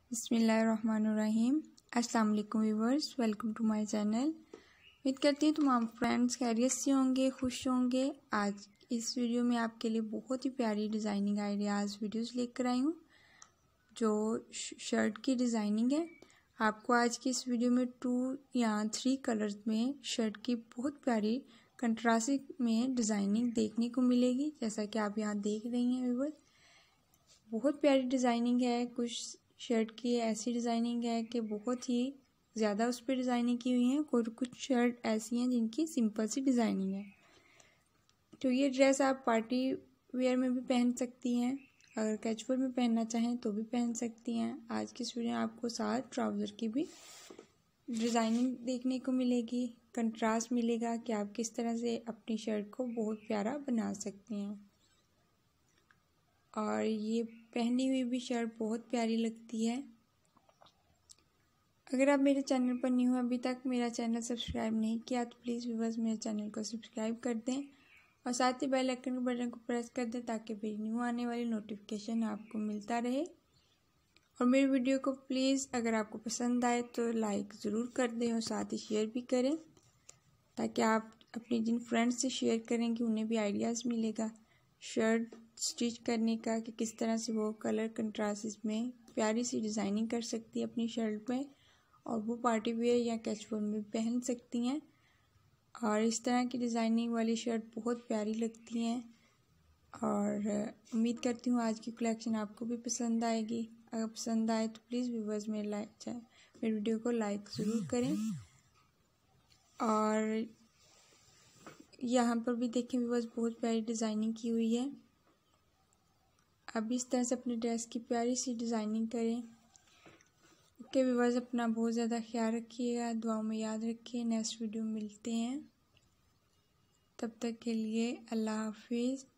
बिस्मिल्लाहिर्रहमानिर्रहीम। अस्सलाम वालेकुम viewers, welcome to my channel. उम्मीद करती हूँ तमाम फ्रेंड्स खैरियत से होंगे, खुश होंगे। आज इस वीडियो में आपके लिए बहुत ही प्यारी डिज़ाइनिंग आइडियाज़ वीडियोस लेकर आई हूँ जो शर्ट की डिज़ाइनिंग है। आपको आज की इस वीडियो में 2 या 3 कलर्स में शर्ट की बहुत प्यारी कंट्रास्टिंग में डिज़ाइनिंग देखने को मिलेगी। जैसा कि आप यहाँ देख रही हैं व्यूअर्स, बहुत प्यारी डिज़ाइनिंग है। कुछ शर्ट की ऐसी डिज़ाइनिंग है कि बहुत ही ज़्यादा उस पर डिज़ाइनिंग की हुई है और कुछ शर्ट ऐसी हैं जिनकी सिंपल सी डिज़ाइनिंग है। तो ये ड्रेस आप पार्टी वेयर में भी पहन सकती हैं, अगर कैजुअल में पहनना चाहें तो भी पहन सकती हैं। आज की इस वीडियो में आपको साथ ट्राउज़र की भी डिज़ाइनिंग देखने को मिलेगी, कंट्रास्ट मिलेगा कि आप किस तरह से अपनी शर्ट को बहुत प्यारा बना सकती हैं। और ये पहनी हुई भी शर्ट बहुत प्यारी लगती है। अगर आप मेरे चैनल पर न्यू हैं, अभी तक मेरा चैनल सब्सक्राइब नहीं किया तो प्लीज़ व्यूअर्स मेरे चैनल को सब्सक्राइब कर दें और साथ ही बेल आइकन के बटन को प्रेस कर दें ताकि मेरी न्यू आने वाली नोटिफिकेशन आपको मिलता रहे। और मेरी वीडियो को प्लीज़ अगर आपको पसंद आए तो लाइक ज़रूर कर दें और साथ ही शेयर भी करें ताकि आप अपने जिन फ्रेंड्स से शेयर करेंगे उन्हें भी आइडियाज़ मिलेगा शर्ट स्टिच करने का कि किस तरह से वो कलर कंट्रास्ट में प्यारी सी डिज़ाइनिंग कर सकती है अपनी शर्ट में और वो पार्टी वेयर या कैजुअल में पहन सकती हैं। और इस तरह की डिज़ाइनिंग वाली शर्ट बहुत प्यारी लगती हैं और उम्मीद करती हूँ आज की कलेक्शन आपको भी पसंद आएगी। अगर पसंद आए तो प्लीज़ व्यूअर्स मेरी वीडियो को लाइक ज़रूर करें। और यहाँ पर भी देखें व्यूअर्स, बहुत प्यारी डिज़ाइनिंग की हुई है। अब इस तरह से अपनी ड्रेस की प्यारी सी डिज़ाइनिंग करें। ओके व्यूअर्स, अपना बहुत ज़्यादा ख्याल रखिएगा, दुआओं में याद रखिए। नेक्स्ट वीडियो मिलते हैं, तब तक के लिए अल्लाह हाफिज़।